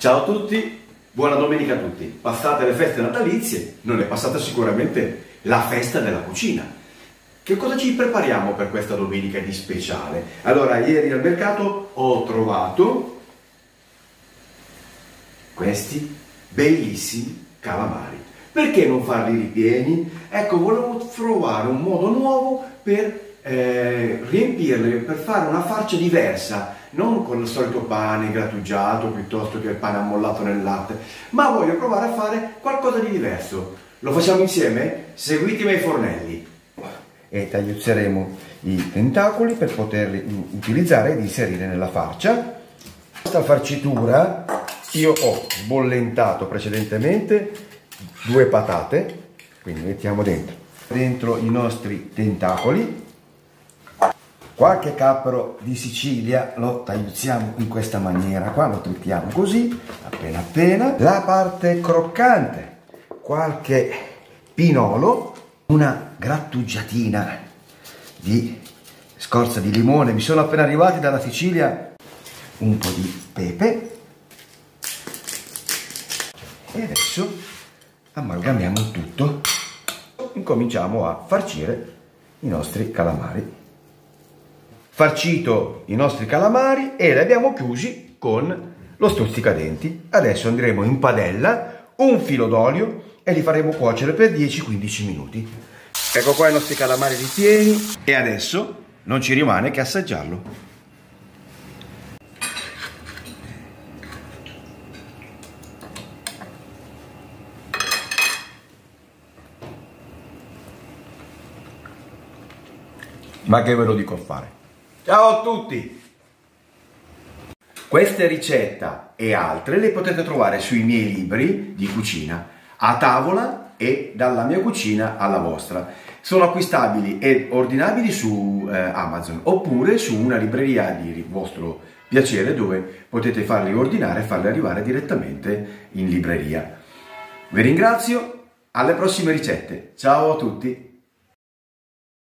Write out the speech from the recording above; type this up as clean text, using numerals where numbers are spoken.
Ciao a tutti, buona domenica a tutti. Passate le feste natalizie, non è passata sicuramente la festa della cucina. Che cosa ci prepariamo per questa domenica di speciale? Allora, ieri al mercato ho trovato questi bellissimi calamari. Perché non farli ripieni? Ecco, volevo trovare un modo nuovo per riempirli, per fare una farcia diversa, non con il solito pane grattugiato piuttosto che il pane ammollato nel latte, ma voglio provare a fare qualcosa di diverso. Lo facciamo insieme? Seguitemi ai fornelli. E tagliuzzeremo i tentacoli per poterli utilizzare ed inserire nella farcia. Questa farcitura io ho sbollentato precedentemente 2 patate, quindi mettiamo dentro i nostri tentacoli. Qualche cappero di Sicilia lo tagliuzziamo in questa maniera, qua lo trittiamo così, appena appena. La parte croccante, qualche pinolo, una grattugiatina di scorza di limone, mi sono appena arrivati dalla Sicilia, un po' di pepe e adesso amalgamiamo il tutto, incominciamo a farcire i nostri calamari. Farcito i nostri calamari e li abbiamo chiusi con lo stuzzicadenti. Adesso andremo in padella, un filo d'olio e li faremo cuocere per 10-15 minuti. Ecco qua i nostri calamari ripieni e adesso non ci rimane che assaggiarlo. Ma che ve lo dico a fare? Ciao a tutti! Queste ricette e altre le potete trovare sui miei libri di cucina, a tavola e dalla mia cucina alla vostra. Sono acquistabili e ordinabili su Amazon oppure su una libreria di vostro piacere dove potete farli ordinare e farli arrivare direttamente in libreria. Vi ringrazio, alle prossime ricette. Ciao a tutti!